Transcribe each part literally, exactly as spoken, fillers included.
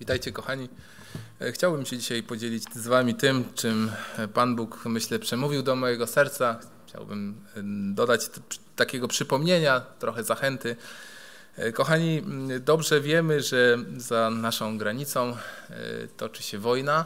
Witajcie kochani. Chciałbym się dzisiaj podzielić z wami tym, czym Pan Bóg, myślę, przemówił do mojego serca. Chciałbym dodać takiego przypomnienia, trochę zachęty. Kochani, dobrze wiemy, że za naszą granicą toczy się wojna.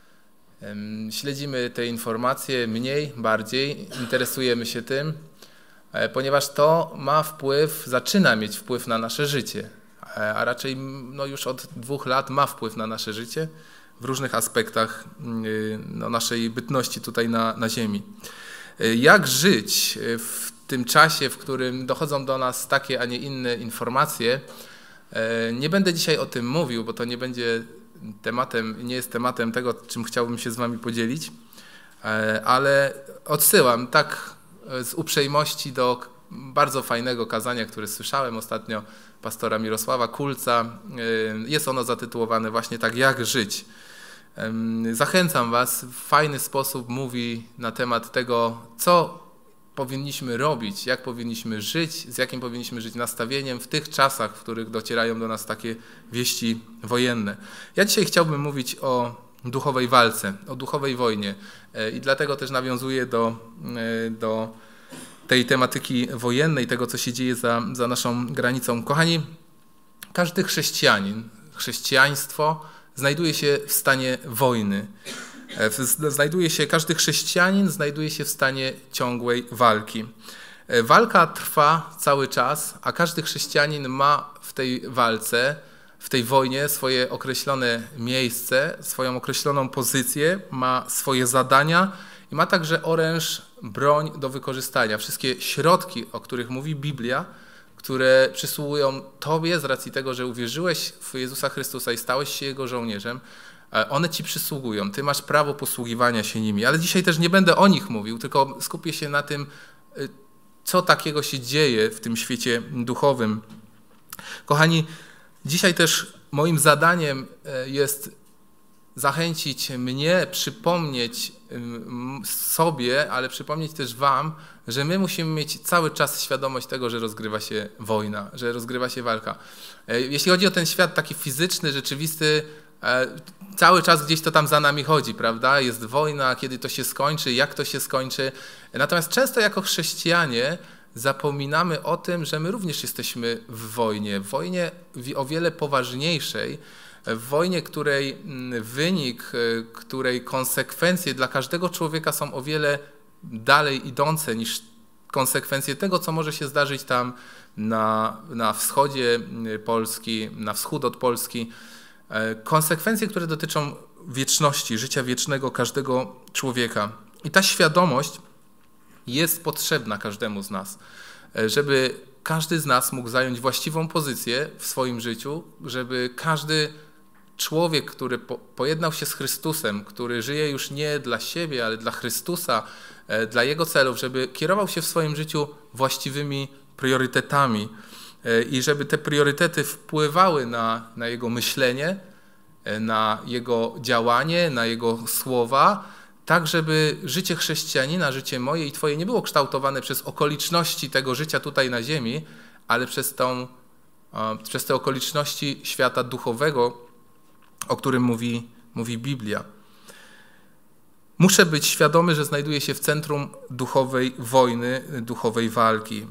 Śledzimy te informacje mniej, bardziej, interesujemy się tym, ponieważ to ma wpływ, zaczyna mieć wpływ na nasze życie. A raczej no już od dwóch lat ma wpływ na nasze życie w różnych aspektach no, naszej bytności tutaj na, na ziemi. Jak żyć w tym czasie, w którym dochodzą do nas takie, a nie inne informacje? Nie będę dzisiaj o tym mówił, bo to nie będzie tematem, nie jest tematem tego, czym chciałbym się z wami podzielić, ale odsyłam tak z uprzejmości do bardzo fajnego kazania, które słyszałem ostatnio pastora Mirosława Kulca. Jest ono zatytułowane właśnie tak, jak żyć. Zachęcam was, w fajny sposób mówi na temat tego, co powinniśmy robić, jak powinniśmy żyć, z jakim powinniśmy żyć nastawieniem w tych czasach, w których docierają do nas takie wieści wojenne. Ja dzisiaj chciałbym mówić o duchowej walce, o duchowej wojnie i dlatego też nawiązuję do, do tej tematyki wojennej, tego, co się dzieje za, za naszą granicą. Kochani, każdy chrześcijanin, chrześcijaństwo znajduje się w stanie wojny. Znajduje się, każdy chrześcijanin znajduje się w stanie ciągłej walki. Walka trwa cały czas, a każdy chrześcijanin ma w tej walce, w tej wojnie swoje określone miejsce, swoją określoną pozycję, ma swoje zadania i ma także oręż, broń do wykorzystania. Wszystkie środki, o których mówi Biblia, które przysługują Tobie z racji tego, że uwierzyłeś w Jezusa Chrystusa i stałeś się Jego żołnierzem, one Ci przysługują. Ty masz prawo posługiwania się nimi. Ale dzisiaj też nie będę o nich mówił, tylko skupię się na tym, co takiego się dzieje w tym świecie duchowym. Kochani, dzisiaj też moim zadaniem jest zachęcić mnie, przypomnieć sobie, ale przypomnieć też wam, że my musimy mieć cały czas świadomość tego, że rozgrywa się wojna, że rozgrywa się walka. Jeśli chodzi o ten świat taki fizyczny, rzeczywisty, cały czas gdzieś to tam za nami chodzi, prawda? Jest wojna, kiedy to się skończy, jak to się skończy. Natomiast często jako chrześcijanie zapominamy o tym, że my również jesteśmy w wojnie, w wojnie o wiele poważniejszej, w wojnie, której wynik, której konsekwencje dla każdego człowieka są o wiele dalej idące niż konsekwencje tego, co może się zdarzyć tam na, na wschodzie Polski, na wschód od Polski. Konsekwencje, które dotyczą wieczności, życia wiecznego każdego człowieka. I ta świadomość jest potrzebna każdemu z nas, żeby każdy z nas mógł zająć właściwą pozycję w swoim życiu, żeby każdy człowiek, który pojednał się z Chrystusem, który żyje już nie dla siebie, ale dla Chrystusa, dla Jego celów, żeby kierował się w swoim życiu właściwymi priorytetami i żeby te priorytety wpływały na, na Jego myślenie, na Jego działanie, na Jego słowa, tak żeby życie chrześcijanina, życie moje i Twoje nie było kształtowane przez okoliczności tego życia tutaj na ziemi, ale przez, tą, przez te okoliczności świata duchowego, o którym mówi, mówi Biblia. Muszę być świadomy, że znajduję się w centrum duchowej wojny, duchowej walki.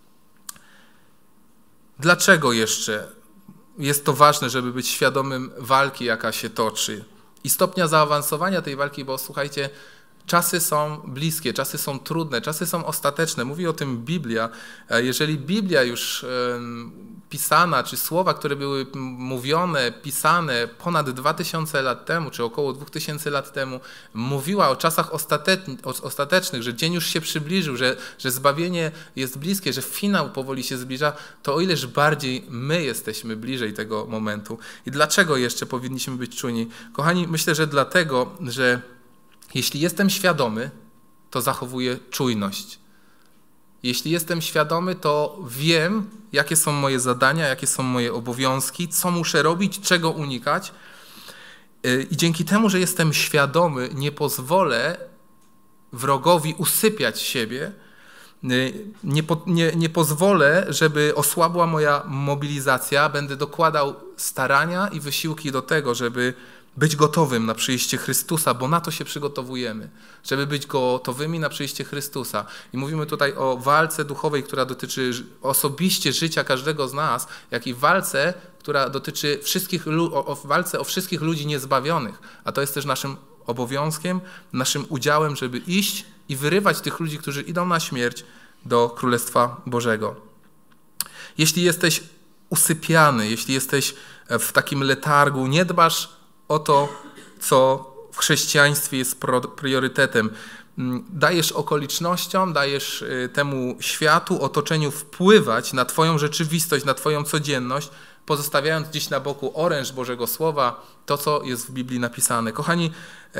Dlaczego jeszcze jest to ważne, żeby być świadomym walki, jaka się toczy i stopnia zaawansowania tej walki, bo słuchajcie, czasy są bliskie, czasy są trudne, czasy są ostateczne. Mówi o tym Biblia. Jeżeli Biblia już pisana, czy słowa, które były mówione, pisane ponad dwa tysiące lat temu, czy około dwa tysiące lat temu, mówiła o czasach ostatecznych, że dzień już się przybliżył, że, że zbawienie jest bliskie, że finał powoli się zbliża, to o ileż bardziej my jesteśmy bliżej tego momentu. I dlaczego jeszcze powinniśmy być czujni? Kochani, myślę, że dlatego, że jeśli jestem świadomy, to zachowuję czujność. Jeśli jestem świadomy, to wiem, jakie są moje zadania, jakie są moje obowiązki, co muszę robić, czego unikać. I dzięki temu, że jestem świadomy, nie pozwolę wrogowi usypiać siebie, Nie, po, nie, nie pozwolę, żeby osłabła moja mobilizacja. Będę dokładał starania i wysiłki do tego, żeby być gotowym na przyjście Chrystusa, bo na to się przygotowujemy, żeby być gotowymi na przyjście Chrystusa. I mówimy tutaj o walce duchowej, która dotyczy osobiście życia każdego z nas, jak i walce, która dotyczy wszystkich, o, o walce o wszystkich ludzi niezbawionych. A to jest też naszym obowiązkiem, naszym udziałem, żeby iść i wyrywać tych ludzi, którzy idą na śmierć, do Królestwa Bożego. Jeśli jesteś usypiany, jeśli jesteś w takim letargu, nie dbasz o to, co w chrześcijaństwie jest priorytetem. Dajesz okolicznościom, dajesz temu światu, otoczeniu wpływać na twoją rzeczywistość, na twoją codzienność, pozostawiając gdzieś na boku oręż Bożego Słowa, to, co jest w Biblii napisane. Kochani,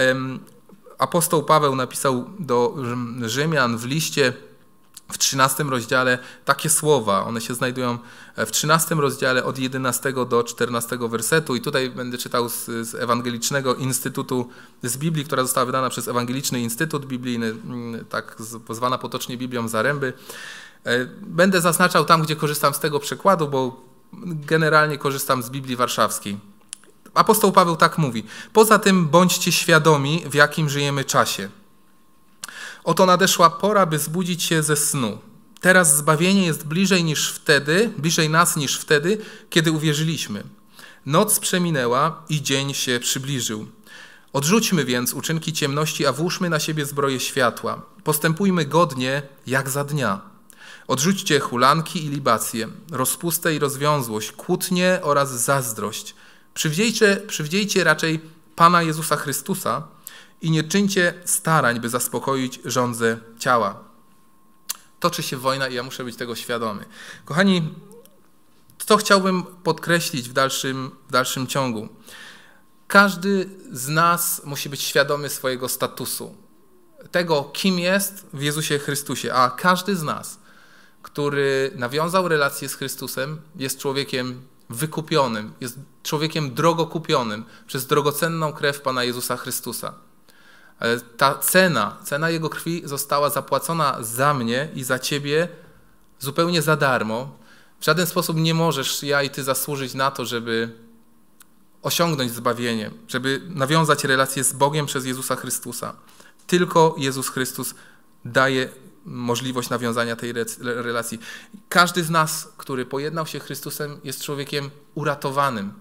apostoł Paweł napisał do Rzymian w liście w trzynastym rozdziale takie słowa. One się znajdują w trzynastym rozdziale od jedenastego do czternastego wersetu. I tutaj będę czytał z, z Ewangelicznego Instytutu z Biblii, która została wydana przez Ewangeliczny Instytut Biblijny, tak zwana potocznie Biblią Zaręby. Będę zaznaczał tam, gdzie korzystam z tego przekładu, bo generalnie korzystam z Biblii Warszawskiej. Apostoł Paweł tak mówi: poza tym bądźcie świadomi, w jakim żyjemy czasie. Oto nadeszła pora, by zbudzić się ze snu. Teraz zbawienie jest bliżej niż wtedy, bliżej nas niż wtedy, kiedy uwierzyliśmy. Noc przeminęła i dzień się przybliżył. Odrzućmy więc uczynki ciemności, a włóżmy na siebie zbroję światła. Postępujmy godnie jak za dnia. Odrzućcie hulanki i libacje, rozpustę i rozwiązłość, kłótnie oraz zazdrość. Przywdziejcie, przywdziejcie raczej Pana Jezusa Chrystusa i nie czyńcie starań, by zaspokoić żądzę ciała. Toczy się wojna i ja muszę być tego świadomy. Kochani, co chciałbym podkreślić w dalszym, w dalszym ciągu? Każdy z nas musi być świadomy swojego statusu, tego, kim jest w Jezusie Chrystusie, a każdy z nas, który nawiązał relację z Chrystusem, jest człowiekiem wykupionym, jest człowiekiem drogo kupionym przez drogocenną krew Pana Jezusa Chrystusa. Ale ta cena, cena Jego krwi została zapłacona za mnie i za ciebie zupełnie za darmo. W żaden sposób nie możesz ja i ty zasłużyć na to, żeby osiągnąć zbawienie, żeby nawiązać relację z Bogiem przez Jezusa Chrystusa. Tylko Jezus Chrystus daje możliwość nawiązania tej relacji. Każdy z nas, który pojednał się Chrystusem, jest człowiekiem uratowanym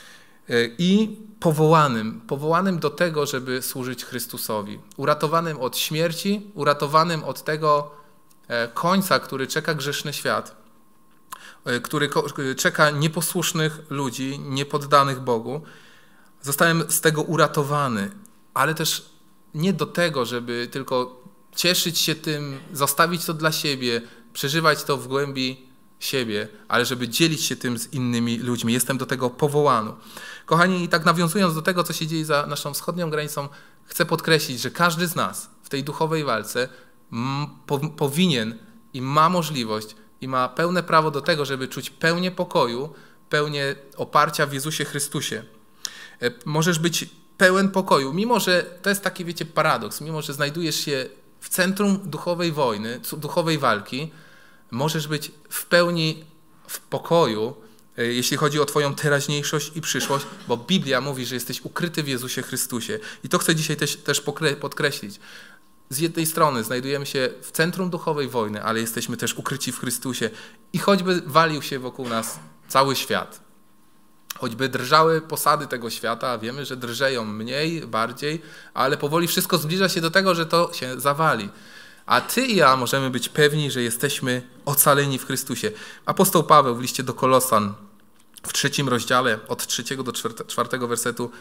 i powołanym, powołanym do tego, żeby służyć Chrystusowi. Uratowanym od śmierci, uratowanym od tego końca, który czeka grzeszny świat, który czeka nieposłusznych ludzi, niepoddanych Bogu. Zostałem z tego uratowany, ale też nie do tego, żeby tylko cieszyć się tym, zostawić to dla siebie, przeżywać to w głębi siebie, ale żeby dzielić się tym z innymi ludźmi. Jestem do tego powołany. Kochani, i tak nawiązując do tego, co się dzieje za naszą wschodnią granicą, chcę podkreślić, że każdy z nas w tej duchowej walce po, powinien i ma możliwość i ma pełne prawo do tego, żeby czuć pełnię pokoju, pełnię oparcia w Jezusie Chrystusie. Możesz być pełen pokoju, mimo że to jest taki, wiecie, paradoks, mimo że znajdujesz się w centrum duchowej wojny, duchowej walki, możesz być w pełni w pokoju, jeśli chodzi o twoją teraźniejszość i przyszłość, bo Biblia mówi, że jesteś ukryty w Jezusie Chrystusie. I to chcę dzisiaj też, też podkreślić. Z jednej strony znajdujemy się w centrum duchowej wojny, ale jesteśmy też ukryci w Chrystusie. I choćby walił się wokół nas cały świat, choćby drżały posady tego świata, a wiemy, że drżeją mniej, bardziej, ale powoli wszystko zbliża się do tego, że to się zawali. A ty i ja możemy być pewni, że jesteśmy ocaleni w Chrystusie. Apostoł Paweł w liście do Kolosan w trzecim rozdziale od trzeciego do czwartego wersetu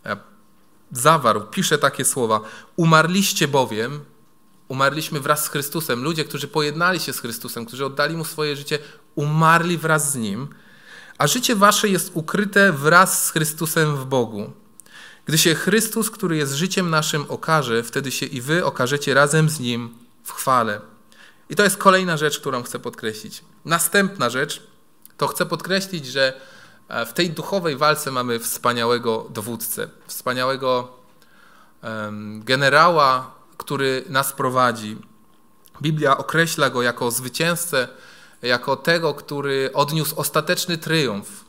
zawarł, pisze takie słowa: umarliście bowiem, umarliśmy wraz z Chrystusem. Ludzie, którzy pojednali się z Chrystusem, którzy oddali Mu swoje życie, umarli wraz z Nim, a życie wasze jest ukryte wraz z Chrystusem w Bogu. Gdy się Chrystus, który jest życiem naszym, okaże, wtedy się i wy okażecie razem z Nim w chwale. I to jest kolejna rzecz, którą chcę podkreślić. Następna rzecz, to chcę podkreślić, że w tej duchowej walce mamy wspaniałego dowódcę, wspaniałego um, generała, który nas prowadzi. Biblia określa go jako zwycięzcę, jako tego, który odniósł ostateczny triumf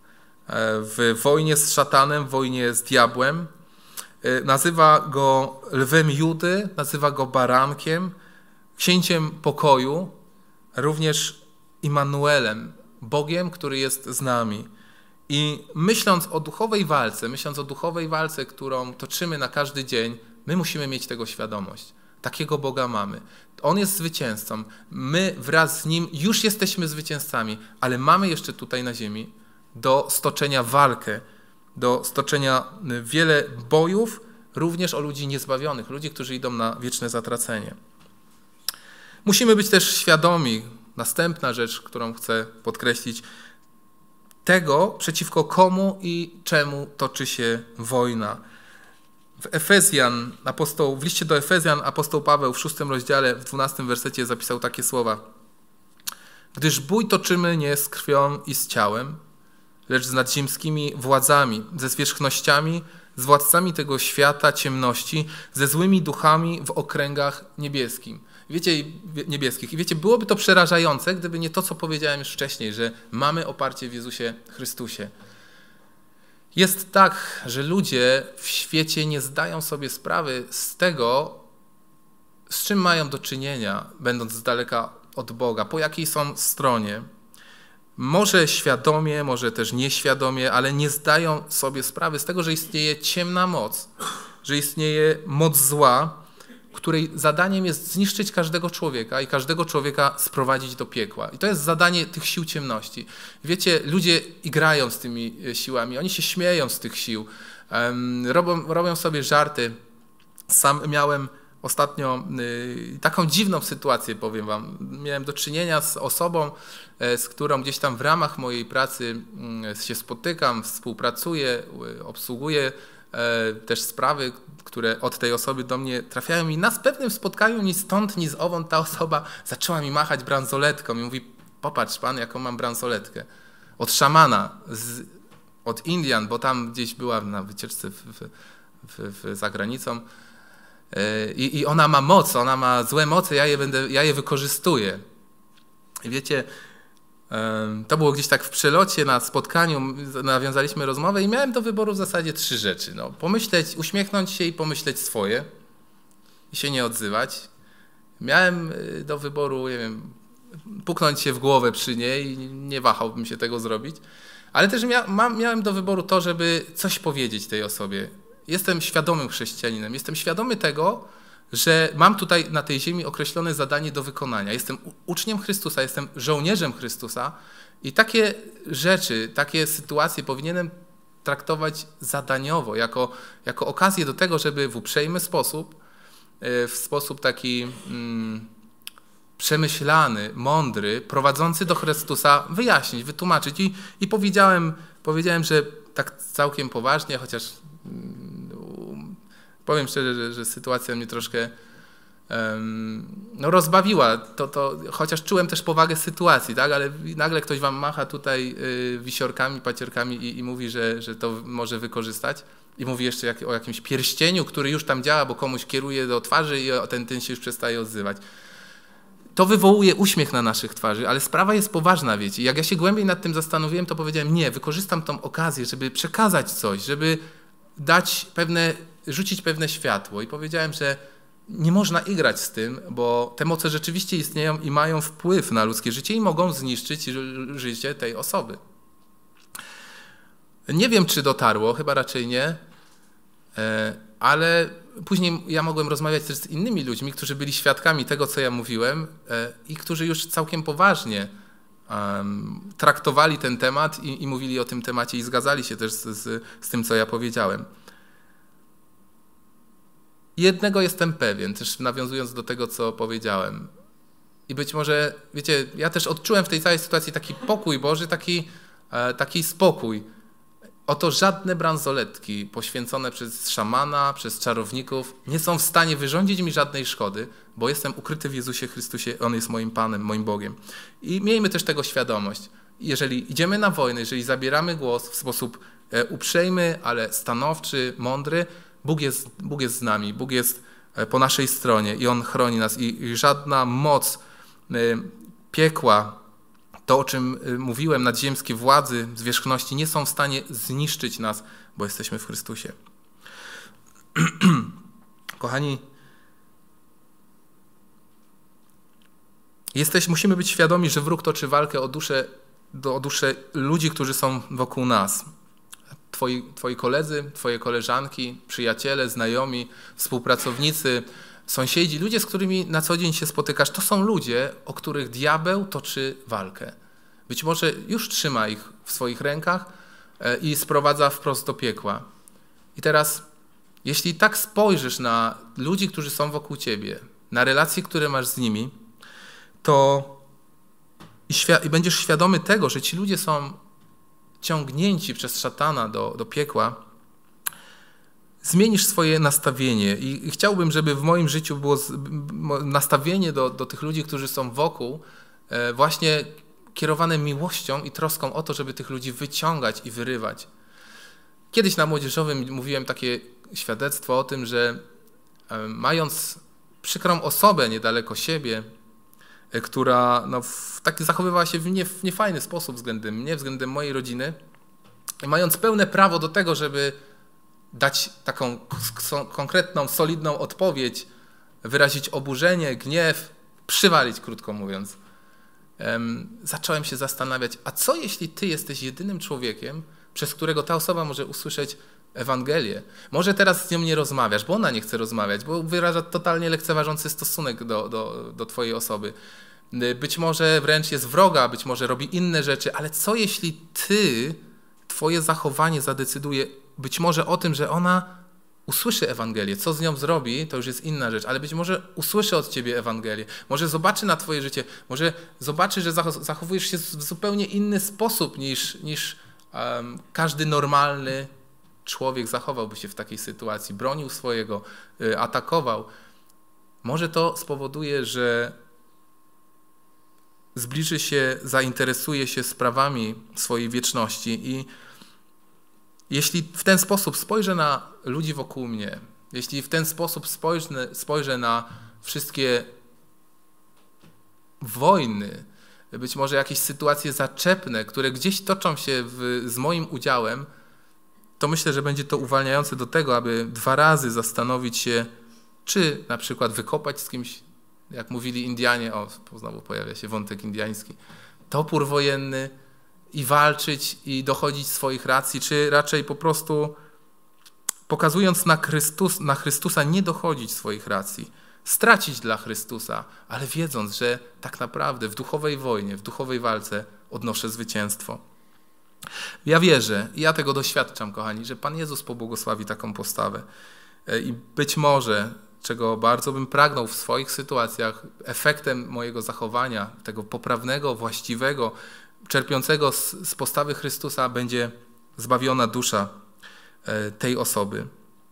w wojnie z szatanem, w wojnie z diabłem. Nazywa go lwem Judy, nazywa go barankiem, księciem pokoju, również Immanuelem, Bogiem, który jest z nami. I myśląc o duchowej walce, myśląc o duchowej walce, którą toczymy na każdy dzień, my musimy mieć tego świadomość. Takiego Boga mamy. On jest zwycięzcą. My wraz z Nim już jesteśmy zwycięzcami, ale mamy jeszcze tutaj na ziemi do stoczenia walkę, do stoczenia wiele bojów, również o ludzi niezbawionych, ludzi, którzy idą na wieczne zatracenie. Musimy być też świadomi, następna rzecz, którą chcę podkreślić, tego, przeciwko komu i czemu toczy się wojna. W Efezjan, apostoł, w liście do Efezjan apostoł Paweł w szóstym rozdziale, w dwunastym wersecie zapisał takie słowa. Gdyż bój toczymy nie z krwią i z ciałem, lecz z nadziemskimi władzami, ze zwierzchnościami, z władcami tego świata ciemności, ze złymi duchami w okręgach niebieskich. Wiecie, niebieskich. I wiecie, byłoby to przerażające, gdyby nie to, co powiedziałem już wcześniej, że mamy oparcie w Jezusie Chrystusie. Jest tak, że ludzie w świecie nie zdają sobie sprawy z tego, z czym mają do czynienia, będąc z daleka od Boga, po jakiej są stronie. Może świadomie, może też nieświadomie, ale nie zdają sobie sprawy z tego, że istnieje ciemna moc, że istnieje moc zła, której zadaniem jest zniszczyć każdego człowieka i każdego człowieka sprowadzić do piekła. I to jest zadanie tych sił ciemności. Wiecie, ludzie grają z tymi siłami, oni się śmieją z tych sił, um, robią, robią sobie żarty. Sam miałem ostatnio y, taką dziwną sytuację, powiem wam. Miałem do czynienia z osobą, y, z którą gdzieś tam w ramach mojej pracy y, się spotykam, współpracuję, y, obsługuję y, też sprawy, które od tej osoby do mnie trafiają i na pewnym spotkaniu ni stąd, ni z owąd ta osoba zaczęła mi machać bransoletką i mówi, popatrz pan, jaką mam bransoletkę. Od szamana, z, od Indian, bo tam gdzieś była na wycieczce w, w, w, w, za granicą I, i ona ma moc, ona ma złe moce, ja je, będę, ja je wykorzystuję. I wiecie, to było gdzieś tak w przelocie, na spotkaniu, nawiązaliśmy rozmowę i miałem do wyboru w zasadzie trzy rzeczy. No, pomyśleć, uśmiechnąć się i pomyśleć swoje i się nie odzywać. Miałem do wyboru, nie wiem, puknąć się w głowę przy niej i nie wahałbym się tego zrobić. Ale też mia, ma, miałem do wyboru to, żeby coś powiedzieć tej osobie. Jestem świadomym chrześcijaninem, jestem świadomy tego, że mam tutaj na tej ziemi określone zadanie do wykonania. Jestem uczniem Chrystusa, jestem żołnierzem Chrystusa i takie rzeczy, takie sytuacje powinienem traktować zadaniowo, jako, jako okazję do tego, żeby w uprzejmy sposób, w sposób taki mm, przemyślany, mądry, prowadzący do Chrystusa wyjaśnić, wytłumaczyć. I, i powiedziałem, powiedziałem, że tak całkiem poważnie, chociaż powiem szczerze, że, że sytuacja mnie troszkę um, no, rozbawiła, to, to, chociaż czułem też powagę sytuacji, tak? Ale nagle ktoś wam macha tutaj y, wisiorkami, pacierkami i, i mówi, że, że to może wykorzystać i mówi jeszcze jak, o jakimś pierścieniu, który już tam działa, bo komuś kieruje do twarzy i ten, ten się już przestaje odzywać. To wywołuje uśmiech na naszych twarzy, ale sprawa jest poważna, wiecie. Jak ja się głębiej nad tym zastanowiłem, to powiedziałem, nie, wykorzystam tą okazję, żeby przekazać coś, żeby dać pewne, rzucić pewne światło i powiedziałem, że nie można igrać z tym, bo te moce rzeczywiście istnieją i mają wpływ na ludzkie życie i mogą zniszczyć życie tej osoby. Nie wiem, czy dotarło, chyba raczej nie, ale później ja mogłem rozmawiać też z innymi ludźmi, którzy byli świadkami tego, co ja mówiłem i którzy już całkiem poważnie traktowali ten temat i, i mówili o tym temacie i zgadzali się też z, z, z tym, co ja powiedziałem. Jednego jestem pewien, też nawiązując do tego, co powiedziałem. I być może, wiecie, ja też odczułem w tej całej sytuacji taki pokój Boży, taki, taki spokój. Oto żadne bransoletki poświęcone przez szamana, przez czarowników nie są w stanie wyrządzić mi żadnej szkody, bo jestem ukryty w Jezusie Chrystusie, On jest moim Panem, moim Bogiem. I miejmy też tego świadomość. Jeżeli idziemy na wojnę, jeżeli zabieramy głos w sposób uprzejmy, ale stanowczy, mądry, Bóg jest, Bóg jest z nami, Bóg jest po naszej stronie i On chroni nas i, i żadna moc piekła, to o czym mówiłem, nadziemskie władzy, zwierzchności nie są w stanie zniszczyć nas, bo jesteśmy w Chrystusie. Kochani, jesteś, musimy być świadomi, że wróg toczy walkę o duszę, o duszę ludzi, którzy są wokół nas. Twoi, twoi koledzy, twoje koleżanki, przyjaciele, znajomi, współpracownicy, sąsiedzi, ludzie, z którymi na co dzień się spotykasz, to są ludzie, o których diabeł toczy walkę. Być może już trzyma ich w swoich rękach i sprowadza wprost do piekła. I teraz, jeśli tak spojrzysz na ludzi, którzy są wokół ciebie, na relacje, które masz z nimi, to i, świ- i będziesz świadomy tego, że ci ludzie są ciągnięci przez szatana do, do piekła, zmienisz swoje nastawienie. I, i chciałbym, żeby w moim życiu było z, nastawienie do, do tych ludzi, którzy są wokół, e, właśnie kierowane miłością i troską o to, żeby tych ludzi wyciągać i wyrywać. Kiedyś na młodzieżowym mówiłem takie świadectwo o tym, że e, mając przykrą osobę niedaleko siebie, e, która no, w, tak zachowywała się w, nie, w niefajny sposób względem mnie, względem mojej rodziny, mając pełne prawo do tego, żeby dać taką konkretną, solidną odpowiedź, wyrazić oburzenie, gniew, przywalić, krótko mówiąc. Um, zacząłem się zastanawiać, a co jeśli ty jesteś jedynym człowiekiem, przez którego ta osoba może usłyszeć Ewangelię? Może teraz z nią nie rozmawiasz, bo ona nie chce rozmawiać, bo wyraża totalnie lekceważący stosunek do, do, do twojej osoby. Być może wręcz jest wroga, być może robi inne rzeczy, ale co jeśli ty, twoje zachowanie zadecyduje być może o tym, że ona usłyszy Ewangelię. Co z nią zrobi, to już jest inna rzecz, ale być może usłyszy od ciebie Ewangelię. Może zobaczy na twoje życie, może zobaczy, że zachowujesz się w zupełnie inny sposób niż, niż um, każdy normalny człowiek zachowałby się w takiej sytuacji. Bronił swojego, y, atakował. Może to spowoduje, że zbliży się, zainteresuje się sprawami swojej wieczności i jeśli w ten sposób spojrzę na ludzi wokół mnie, jeśli w ten sposób spojrzę, spojrzę na wszystkie wojny, być może jakieś sytuacje zaczepne, które gdzieś toczą się w, z moim udziałem, to myślę, że będzie to uwalniające do tego, aby dwa razy zastanowić się, czy na przykład wykopać z kimś, jak mówili Indianie, o, znowu pojawia się wątek indiański, topór wojenny, i walczyć i dochodzić swoich racji, czy raczej po prostu pokazując na, Chrystus, na Chrystusa nie dochodzić swoich racji, stracić dla Chrystusa, ale wiedząc, że tak naprawdę w duchowej wojnie, w duchowej walce odnoszę zwycięstwo. Ja wierzę, i ja tego doświadczam, kochani, że Pan Jezus pobłogosławi taką postawę i być może, czego bardzo bym pragnął w swoich sytuacjach, efektem mojego zachowania, tego poprawnego, właściwego, czerpiącego z, z postawy Chrystusa będzie zbawiona dusza tej osoby.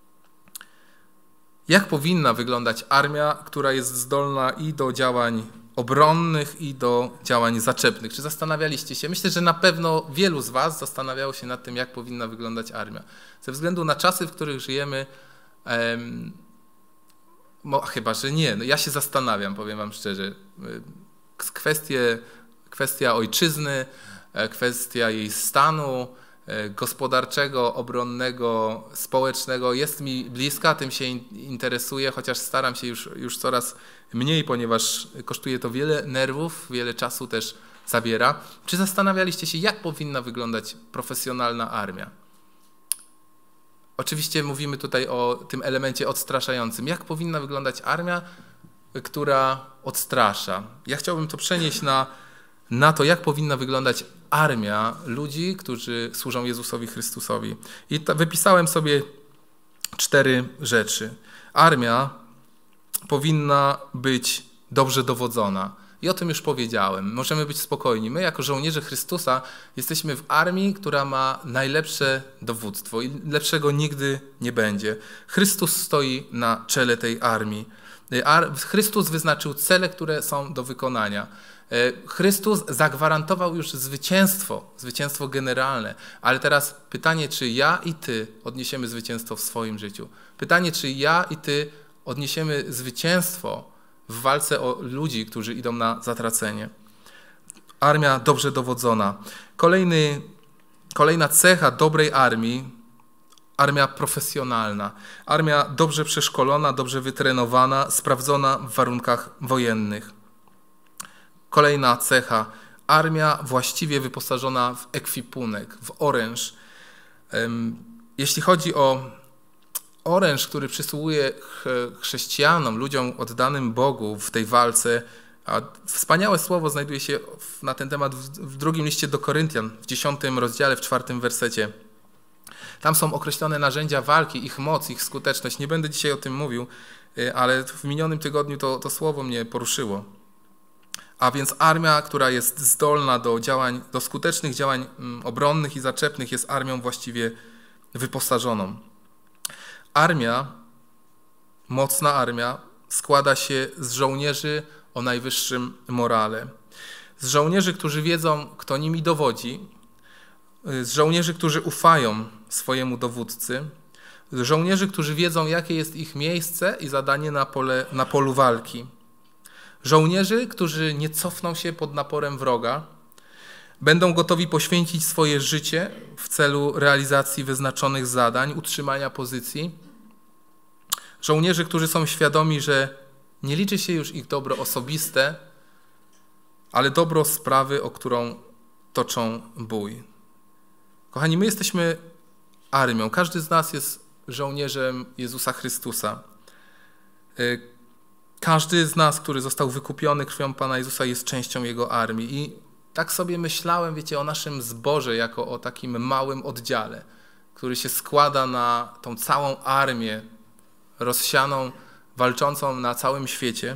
Jak powinna wyglądać armia, która jest zdolna i do działań obronnych, i do działań zaczepnych? Czy zastanawialiście się? Myślę, że na pewno wielu z was zastanawiało się nad tym, jak powinna wyglądać armia. Ze względu na czasy, w których żyjemy, em, no, chyba, że nie. No, ja się zastanawiam, powiem wam szczerze. Kwestie Kwestia ojczyzny, kwestia jej stanu gospodarczego, obronnego, społecznego jest mi bliska, tym się interesuję, chociaż staram się już, już coraz mniej, ponieważ kosztuje to wiele nerwów, wiele czasu też zabiera. Czy zastanawialiście się, jak powinna wyglądać profesjonalna armia? Oczywiście mówimy tutaj o tym elemencie odstraszającym. Jak powinna wyglądać armia, która odstrasza? Ja chciałbym to przenieść na na to, jak powinna wyglądać armia ludzi, którzy służą Jezusowi Chrystusowi. I to wypisałem sobie cztery rzeczy. Armia powinna być dobrze dowodzona. I o tym już powiedziałem. Możemy być spokojni. My jako żołnierze Chrystusa jesteśmy w armii, która ma najlepsze dowództwo i lepszego nigdy nie będzie. Chrystus stoi na czele tej armii. Chrystus wyznaczył cele, które są do wykonania. Chrystus zagwarantował już zwycięstwo, zwycięstwo generalne, ale teraz pytanie, czy ja i ty odniesiemy zwycięstwo w swoim życiu. Pytanie, czy ja i ty odniesiemy zwycięstwo w walce o ludzi, którzy idą na zatracenie. Armia dobrze dowodzona. Kolejny, kolejna cecha dobrej armii, armia profesjonalna. Armia dobrze przeszkolona, dobrze wytrenowana, sprawdzona w warunkach wojennych. Kolejna cecha, armia właściwie wyposażona w ekwipunek, w oręż. Jeśli chodzi o oręż, który przysługuje chrześcijanom, ludziom oddanym Bogu w tej walce, a wspaniałe słowo znajduje się na ten temat w drugim liście do Koryntian, w dziesiątym rozdziale, w czwartym wersecie. Tam są określone narzędzia walki, ich moc, ich skuteczność. Nie będę dzisiaj o tym mówił, ale w minionym tygodniu to, to słowo mnie poruszyło. A więc armia, która jest zdolna do działań, do skutecznych działań obronnych i zaczepnych, jest armią właściwie wyposażoną. Armia, mocna armia, składa się z żołnierzy o najwyższym morale. Z żołnierzy, którzy wiedzą, kto nimi dowodzi, z żołnierzy, którzy ufają swojemu dowódcy, z żołnierzy, którzy wiedzą, jakie jest ich miejsce i zadanie na, pole, na polu walki. Żołnierzy, którzy nie cofną się pod naporem wroga, będą gotowi poświęcić swoje życie w celu realizacji wyznaczonych zadań, utrzymania pozycji. Żołnierzy, którzy są świadomi, że nie liczy się już ich dobro osobiste, ale dobro sprawy, o którą toczą bój. Kochani, my jesteśmy armią. Każdy z nas jest żołnierzem Jezusa Chrystusa. Każdy z nas, który został wykupiony krwią Pana Jezusa, jest częścią Jego armii. I tak sobie myślałem, wiecie, o naszym zborze jako o takim małym oddziale, który się składa na tą całą armię rozsianą, walczącą na całym świecie.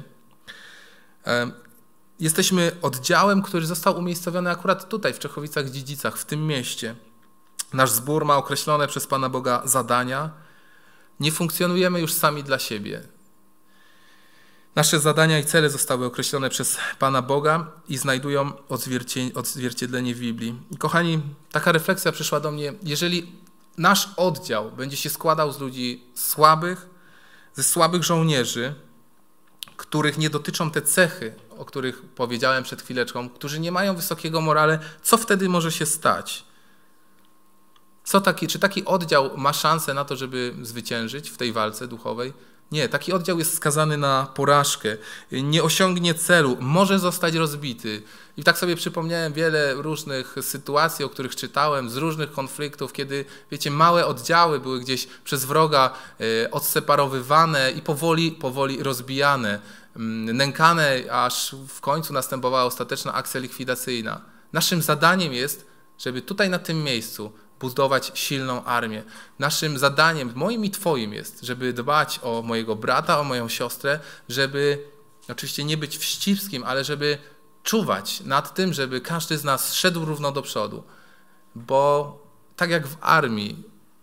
Jesteśmy oddziałem, który został umiejscowiony akurat tutaj, w Czechowicach-Dziedzicach, w tym mieście. Nasz zbór ma określone przez Pana Boga zadania. Nie funkcjonujemy już sami dla siebie. Nasze zadania i cele zostały określone przez Pana Boga i znajdują odzwierciedlenie w Biblii. I kochani, taka refleksja przyszła do mnie. Jeżeli nasz oddział będzie się składał z ludzi słabych, ze słabych żołnierzy, których nie dotyczą te cechy, o których powiedziałem przed chwileczką, którzy nie mają wysokiego morale, co wtedy może się stać? Co taki, czy taki oddział ma szansę na to, żeby zwyciężyć w tej walce duchowej? Nie, taki oddział jest skazany na porażkę, nie osiągnie celu, może zostać rozbity. I tak sobie przypomniałem wiele różnych sytuacji, o których czytałem, z różnych konfliktów, kiedy, wiecie, małe oddziały były gdzieś przez wroga odseparowywane i powoli, powoli rozbijane, nękane, aż w końcu następowała ostateczna akcja likwidacyjna. Naszym zadaniem jest, żeby tutaj na tym miejscu budować silną armię. Naszym zadaniem, moim i twoim jest, żeby dbać o mojego brata, o moją siostrę, żeby oczywiście nie być wścibskim, ale żeby czuwać nad tym, żeby każdy z nas szedł równo do przodu. Bo tak jak w armii,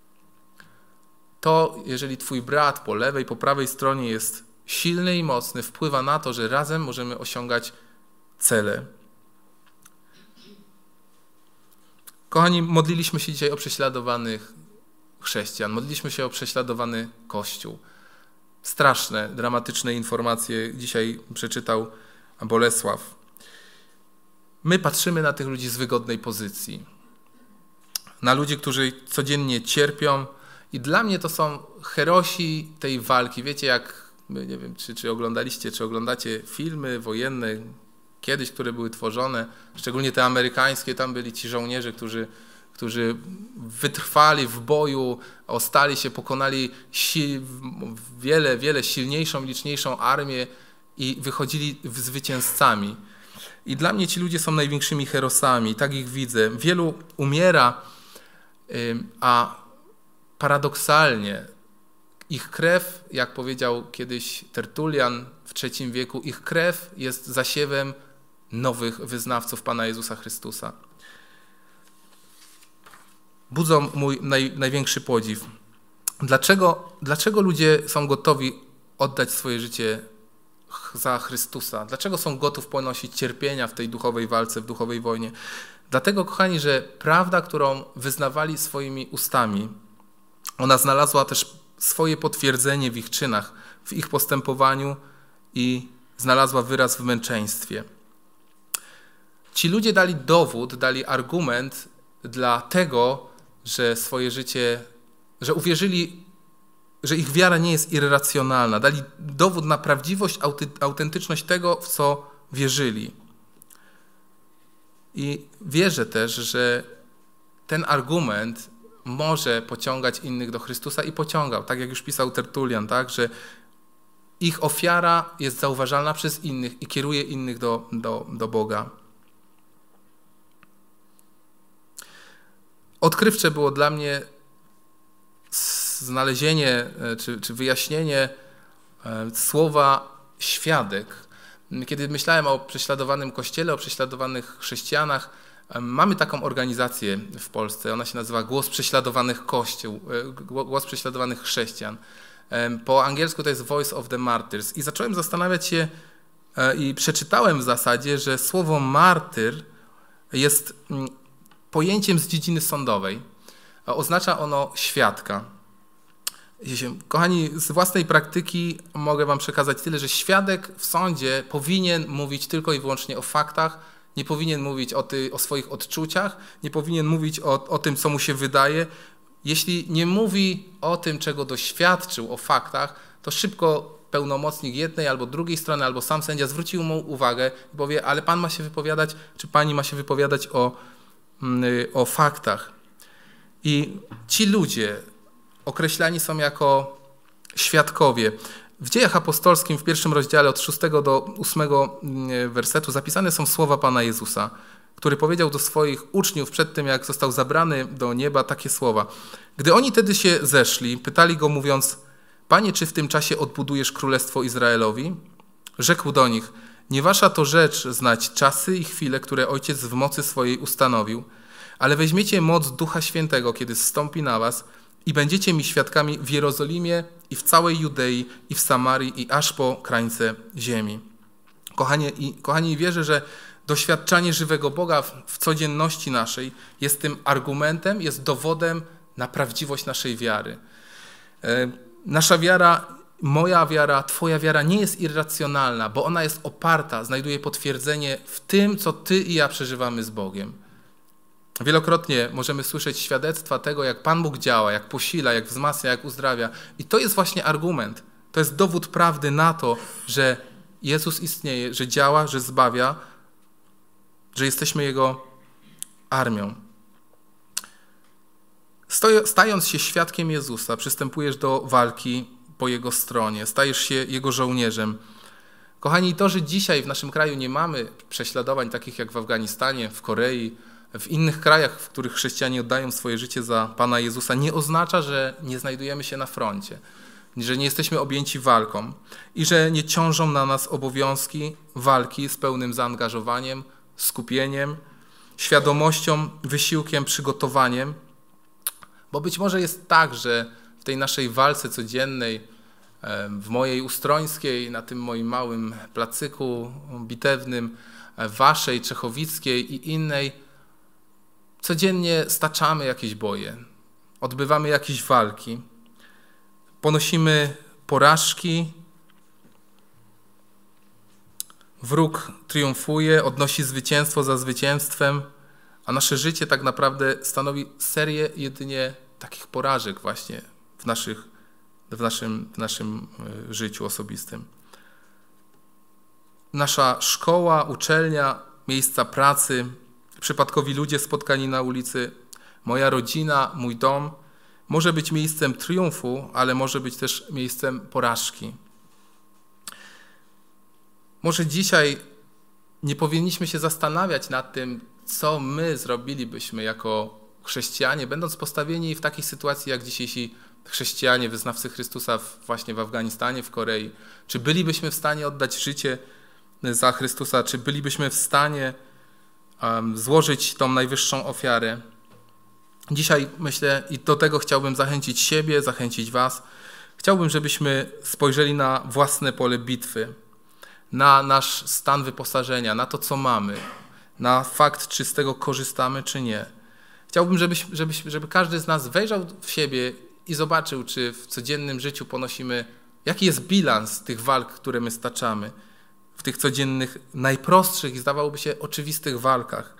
to jeżeli twój brat po lewej, po prawej stronie jest silny i mocny, wpływa na to, że razem możemy osiągać cele. Kochani, modliliśmy się dzisiaj o prześladowanych chrześcijan, modliliśmy się o prześladowany Kościół. Straszne, dramatyczne informacje dzisiaj przeczytał Bolesław. My patrzymy na tych ludzi z wygodnej pozycji. Na ludzi, którzy codziennie cierpią i dla mnie to są herosi tej walki. Wiecie, jak, nie wiem, czy, czy oglądaliście, czy oglądacie filmy wojenne, kiedyś, które były tworzone, szczególnie te amerykańskie, tam byli ci żołnierze, którzy, którzy wytrwali w boju, ostali się, pokonali si- wiele, wiele silniejszą, liczniejszą armię i wychodzili zwycięzcami. I dla mnie ci ludzie są największymi herosami, tak ich widzę. Wielu umiera, a paradoksalnie ich krew, jak powiedział kiedyś Tertulian w trzecim wieku, ich krew jest zasiewem nowych wyznawców Pana Jezusa Chrystusa. Budzą mój naj, największy podziw. Dlaczego, dlaczego ludzie są gotowi oddać swoje życie za Chrystusa? Dlaczego są gotowi ponosić cierpienia w tej duchowej walce, w duchowej wojnie? Dlatego, kochani, że prawda, którą wyznawali swoimi ustami, ona znalazła też swoje potwierdzenie w ich czynach, w ich postępowaniu i znalazła wyraz w męczeństwie. Ci ludzie dali dowód, dali argument dla tego, że swoje życie, że uwierzyli, że ich wiara nie jest irracjonalna. Dali dowód na prawdziwość, autentyczność tego, w co wierzyli. I wierzę też, że ten argument może pociągać innych do Chrystusa i pociągał, tak jak już pisał Tertulian, tak, że ich ofiara jest zauważalna przez innych i kieruje innych do, do, do Boga. Odkrywcze było dla mnie znalezienie czy, czy wyjaśnienie słowa świadek. Kiedy myślałem o prześladowanym Kościele, o prześladowanych chrześcijanach, mamy taką organizację w Polsce, ona się nazywa Głos Prześladowanych Kościół, Głos Prześladowanych Chrześcijan. Po angielsku to jest Voice of the Martyrs. I zacząłem zastanawiać się i przeczytałem w zasadzie, że słowo martyr jest pojęciem z dziedziny sądowej. Oznacza ono świadka. Kochani, z własnej praktyki mogę wam przekazać tyle, że świadek w sądzie powinien mówić tylko i wyłącznie o faktach, nie powinien mówić o, ty, o swoich odczuciach, nie powinien mówić o, o tym, co mu się wydaje. Jeśli nie mówi o tym, czego doświadczył, o faktach, to szybko pełnomocnik jednej albo drugiej strony, albo sam sędzia zwrócił mu uwagę i powie, ale pan ma się wypowiadać, czy pani ma się wypowiadać o, o faktach. I ci ludzie określani są jako świadkowie. W Dziejach Apostolskim w pierwszym rozdziale od szóstego do ósmego wersetu zapisane są słowa Pana Jezusa, który powiedział do swoich uczniów przed tym, jak został zabrany do nieba, takie słowa. Gdy oni tedy się zeszli, pytali go mówiąc, Panie, czy w tym czasie odbudujesz królestwo Izraelowi? Rzekł do nich, nie wasza to rzecz znać czasy i chwile, które Ojciec w mocy swojej ustanowił, ale weźmiecie moc Ducha Świętego, kiedy zstąpi na was i będziecie mi świadkami w Jerozolimie i w całej Judei i w Samarii i aż po krańce ziemi. Kochanie, i, kochani, wierzę, że doświadczanie żywego Boga w, w codzienności naszej jest tym argumentem, jest dowodem na prawdziwość naszej wiary. E, nasza wiara, moja wiara, twoja wiara nie jest irracjonalna, bo ona jest oparta, znajduje potwierdzenie w tym, co ty i ja przeżywamy z Bogiem. Wielokrotnie możemy słyszeć świadectwa tego, jak Pan Bóg działa, jak posila, jak wzmacnia, jak uzdrawia. I to jest właśnie argument. To jest dowód prawdy na to, że Jezus istnieje, że działa, że zbawia, że jesteśmy Jego armią. Stając się świadkiem Jezusa, przystępujesz do walki po Jego stronie, stajesz się Jego żołnierzem. Kochani, to, że dzisiaj w naszym kraju nie mamy prześladowań takich jak w Afganistanie, w Korei, w innych krajach, w których chrześcijanie oddają swoje życie za Pana Jezusa, nie oznacza, że nie znajdujemy się na froncie, że nie jesteśmy objęci walką i że nie ciążą na nas obowiązki walki z pełnym zaangażowaniem, skupieniem, świadomością, wysiłkiem, przygotowaniem, bo być może jest tak, że w tej naszej walce codziennej, w mojej Ustrońskiej, na tym moim małym placyku bitewnym, waszej, czechowickiej i innej, codziennie staczamy jakieś boje, odbywamy jakieś walki, ponosimy porażki, wróg triumfuje, odnosi zwycięstwo za zwycięstwem, a nasze życie tak naprawdę stanowi serię jedynie takich porażek właśnie w, naszych, w, naszym, w naszym życiu osobistym. Nasza szkoła, uczelnia, miejsca pracy, przypadkowi ludzie spotkani na ulicy, moja rodzina, mój dom może być miejscem triumfu, ale może być też miejscem porażki. Może dzisiaj nie powinniśmy się zastanawiać nad tym, co my zrobilibyśmy jako chrześcijanie, będąc postawieni w takiej sytuacji jak dzisiejsi chrześcijanie, wyznawcy Chrystusa właśnie w Afganistanie, w Korei. Czy bylibyśmy w stanie oddać życie za Chrystusa, czy bylibyśmy w stanie um, złożyć tą najwyższą ofiarę. Dzisiaj myślę, i do tego chciałbym zachęcić siebie, zachęcić was, chciałbym, żebyśmy spojrzeli na własne pole bitwy, na nasz stan wyposażenia, na to, co mamy, na fakt, czy z tego korzystamy, czy nie. Chciałbym, żebyś, żebyś, żeby każdy z nas wejrzał w siebie i zobaczył, czy w codziennym życiu ponosimy, jaki jest bilans tych walk, które my staczamy w tych codziennych, najprostszych i zdawałoby się oczywistych walkach.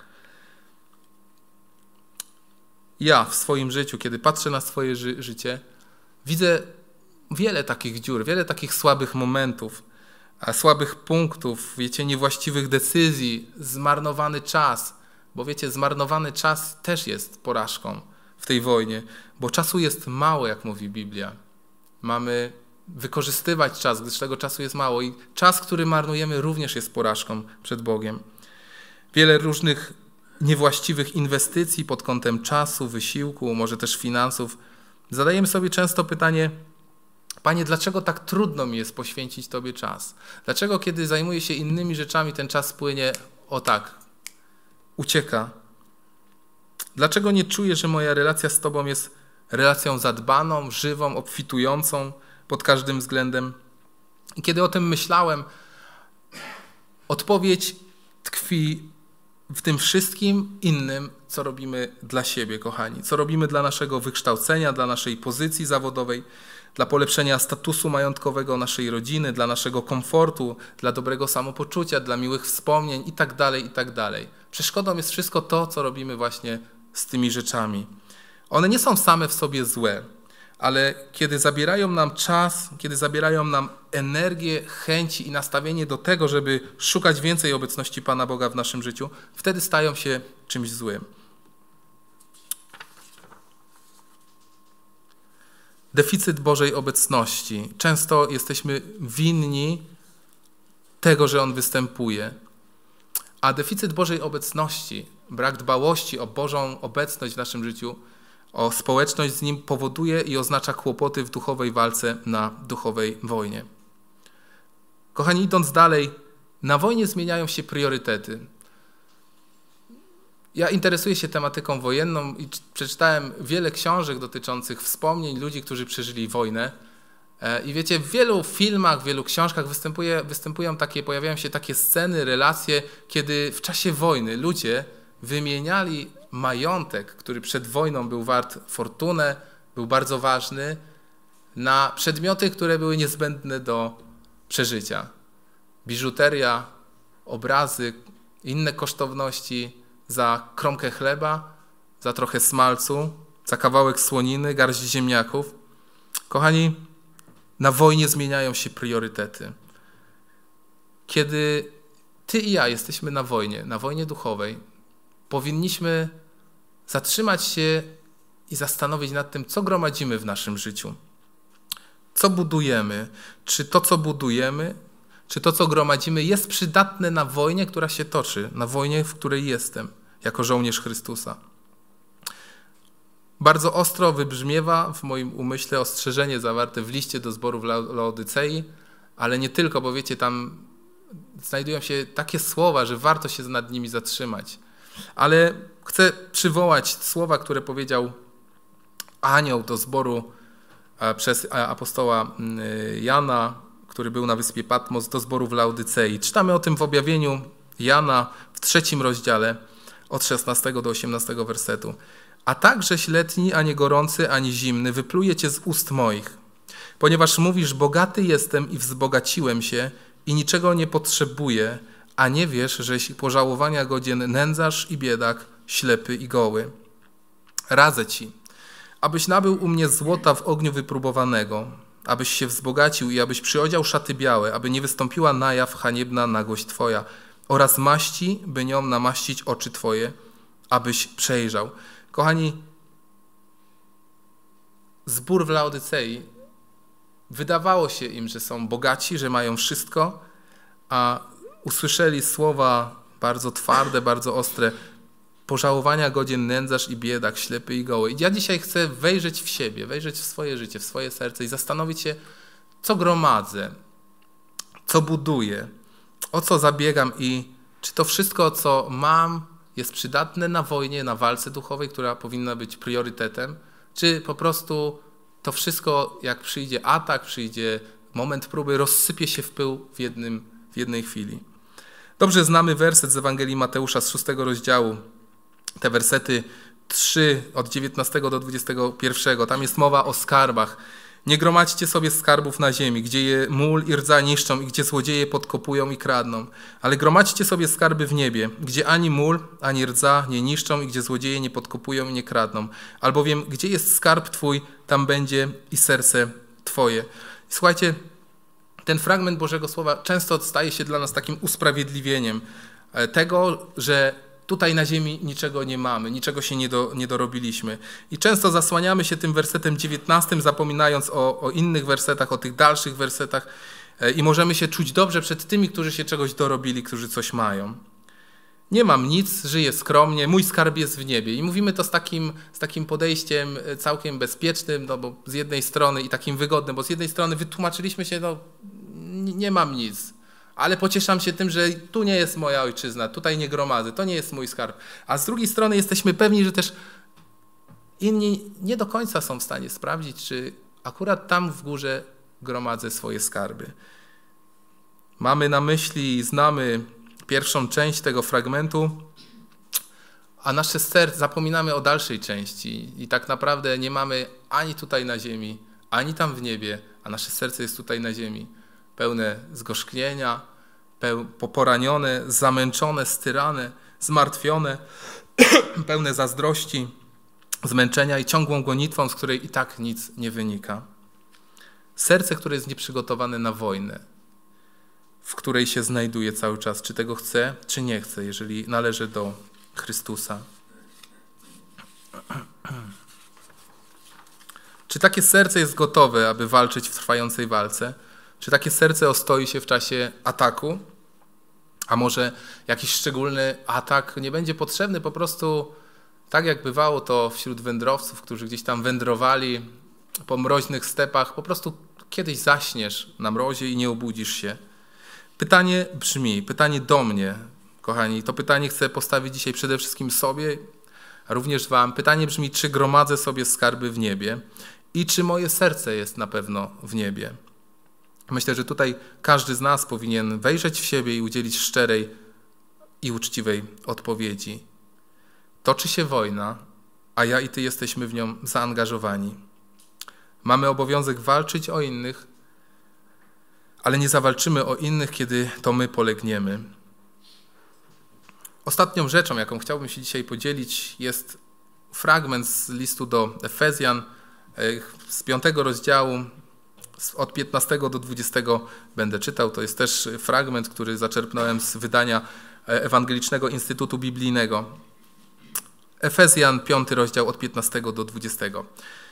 Ja w swoim życiu, kiedy patrzę na swoje ży- życie, widzę wiele takich dziur, wiele takich słabych momentów, a słabych punktów, wiecie, niewłaściwych decyzji, zmarnowany czas, bo wiecie, zmarnowany czas też jest porażką w tej wojnie, bo czasu jest mało, jak mówi Biblia. Mamy wykorzystywać czas, gdyż tego czasu jest mało i czas, który marnujemy, również jest porażką przed Bogiem. Wiele różnych niewłaściwych inwestycji pod kątem czasu, wysiłku, może też finansów. Zadajemy sobie często pytanie: Panie, dlaczego tak trudno mi jest poświęcić Tobie czas? Dlaczego, kiedy zajmuję się innymi rzeczami, ten czas płynie o tak, ucieka? Dlaczego nie czuję, że moja relacja z Tobą jest relacją zadbaną, żywą, obfitującą pod każdym względem? I kiedy o tym myślałem, odpowiedź tkwi w tym wszystkim innym, co robimy dla siebie, kochani. Co robimy dla naszego wykształcenia, dla naszej pozycji zawodowej, dla polepszenia statusu majątkowego naszej rodziny, dla naszego komfortu, dla dobrego samopoczucia, dla miłych wspomnień i tak dalej, i tak dalej. Przeszkodą jest wszystko to, co robimy właśnie z tymi rzeczami. One nie są same w sobie złe, ale kiedy zabierają nam czas, kiedy zabierają nam energię, chęci i nastawienie do tego, żeby szukać więcej obecności Pana Boga w naszym życiu, wtedy stają się czymś złym. Deficyt Bożej obecności. Często jesteśmy winni tego, że On występuje. A deficyt Bożej obecności, brak dbałości o Bożą obecność w naszym życiu, o społeczność z Nim powoduje i oznacza kłopoty w duchowej walce na duchowej wojnie. Kochani, idąc dalej, na wojnie zmieniają się priorytety. Ja interesuję się tematyką wojenną i przeczytałem wiele książek dotyczących wspomnień ludzi, którzy przeżyli wojnę. I wiecie, w wielu filmach, w wielu książkach występuje, występują takie, pojawiają się takie sceny, relacje, kiedy w czasie wojny ludzie wymieniali majątek, który przed wojną był wart fortunę, był bardzo ważny, na przedmioty, które były niezbędne do przeżycia. Biżuteria, obrazy, inne kosztowności za kromkę chleba, za trochę smalcu, za kawałek słoniny, garść ziemniaków. Kochani, na wojnie zmieniają się priorytety. Kiedy ty i ja jesteśmy na wojnie, na wojnie duchowej, powinniśmy zatrzymać się i zastanowić nad tym, co gromadzimy w naszym życiu. Co budujemy? Czy to, co budujemy, czy to, co gromadzimy, jest przydatne na wojnie, która się toczy, na wojnie, w której jestem, jako żołnierz Chrystusa. Bardzo ostro wybrzmiewa w moim umyśle ostrzeżenie zawarte w liście do zboru w Laodycei, ale nie tylko, bo wiecie, tam znajdują się takie słowa, że warto się nad nimi zatrzymać. Ale chcę przywołać słowa, które powiedział anioł do zboru przez apostoła Jana, który był na wyspie Patmos, do zboru w Laodycei. Czytamy o tym w objawieniu Jana w trzecim rozdziale od szesnastego do osiemnastego wersetu. A takżeś letni, ani gorący, ani zimny, wypluje cię z ust moich. Ponieważ mówisz, bogaty jestem i wzbogaciłem się i niczego nie potrzebuję, a nie wiesz, żeś pożałowania godzien nędzarz i biedak, ślepy i goły. Radzę ci, abyś nabył u mnie złota w ogniu wypróbowanego, abyś się wzbogacił i abyś przyodział szaty białe, aby nie wystąpiła na jaw haniebna nagość twoja, oraz maści, by nią namaścić oczy twoje, abyś przejrzał. Kochani, zbór w Laodycei, wydawało się im, że są bogaci, że mają wszystko, a usłyszeli słowa bardzo twarde, bardzo ostre, pożałowania godzien nędzarz i biedak, ślepy i goły. I ja dzisiaj chcę wejrzeć w siebie, wejrzeć w swoje życie, w swoje serce i zastanowić się, co gromadzę, co buduję, o co zabiegam i czy to wszystko, co mam, jest przydatne na wojnie, na walce duchowej, która powinna być priorytetem, czy po prostu to wszystko, jak przyjdzie atak, przyjdzie moment próby, rozsypie się w pył w, jednym, w jednej chwili. Dobrze znamy werset z Ewangelii Mateusza z szóstego rozdziału. Te wersety trzy, od dziewiętnastego do dwudziestego pierwszego. Tam jest mowa o skarbach. Nie gromadźcie sobie skarbów na ziemi, gdzie je mól i rdza niszczą i gdzie złodzieje podkopują i kradną. Ale gromadźcie sobie skarby w niebie, gdzie ani mól, ani rdza nie niszczą i gdzie złodzieje nie podkopują i nie kradną. Albowiem gdzie jest skarb twój, tam będzie i serce twoje. Słuchajcie, ten fragment Bożego Słowa często staje się dla nas takim usprawiedliwieniem tego, że tutaj na ziemi niczego nie mamy, niczego się nie, do, nie dorobiliśmy. I często zasłaniamy się tym wersetem dziewiętnastym, zapominając o, o innych wersetach, o tych dalszych wersetach i możemy się czuć dobrze przed tymi, którzy się czegoś dorobili, którzy coś mają. Nie mam nic, żyję skromnie, mój skarb jest w niebie. I mówimy to z takim, z takim podejściem całkiem bezpiecznym, no bo z jednej strony i takim wygodnym, bo z jednej strony wytłumaczyliśmy się, no nie mam nic. Ale pocieszam się tym, że tu nie jest moja ojczyzna, tutaj nie gromadzę, to nie jest mój skarb. A z drugiej strony jesteśmy pewni, że też inni nie do końca są w stanie sprawdzić, czy akurat tam w górze gromadzę swoje skarby. Mamy na myśli i znamy pierwszą część tego fragmentu, a nasze serce, zapominamy o dalszej części i tak naprawdę nie mamy ani tutaj na ziemi, ani tam w niebie, a nasze serce jest tutaj na ziemi. Pełne zgorzknienia, poranione, zamęczone, styrane, zmartwione, pełne zazdrości, zmęczenia i ciągłą gonitwą, z której i tak nic nie wynika. Serce, które jest nieprzygotowane na wojnę, w której się znajduje cały czas, czy tego chce, czy nie chce, jeżeli należy do Chrystusa. Czy takie serce jest gotowe, aby walczyć w trwającej walce? Czy takie serce ostoi się w czasie ataku? A może jakiś szczególny atak nie będzie potrzebny? Po prostu tak jak bywało to wśród wędrowców, którzy gdzieś tam wędrowali po mroźnych stepach, po prostu kiedyś zaśniesz na mrozie i nie obudzisz się. Pytanie brzmi, pytanie do mnie, kochani, to pytanie chcę postawić dzisiaj przede wszystkim sobie, a również wam. Pytanie brzmi, czy gromadzę sobie skarby w niebie i czy moje serce jest na pewno w niebie? Myślę, że tutaj każdy z nas powinien wejrzeć w siebie i udzielić szczerej i uczciwej odpowiedzi. Toczy się wojna, a ja i ty jesteśmy w nią zaangażowani. Mamy obowiązek walczyć o innych, ale nie zawalczymy o innych, kiedy to my polegniemy. Ostatnią rzeczą, jaką chciałbym się dzisiaj podzielić, jest fragment z listu do Efezjan z piątego rozdziału, od piętnastego do dwudziestego będę czytał. To jest też fragment, który zaczerpnąłem z wydania Ewangelicznego Instytutu Biblijnego. Efezjan, piąty rozdział, od piętnastego do dwudziestego.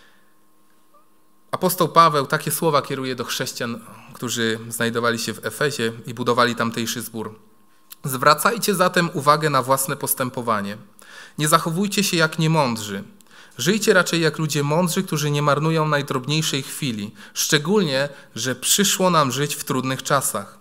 Apostoł Paweł takie słowa kieruje do chrześcijan, którzy znajdowali się w Efezie i budowali tamtejszy zbór. Zwracajcie zatem uwagę na własne postępowanie. Nie zachowujcie się jak niemądrzy. Żyjcie raczej jak ludzie mądrzy, którzy nie marnują najdrobniejszej chwili, szczególnie, że przyszło nam żyć w trudnych czasach.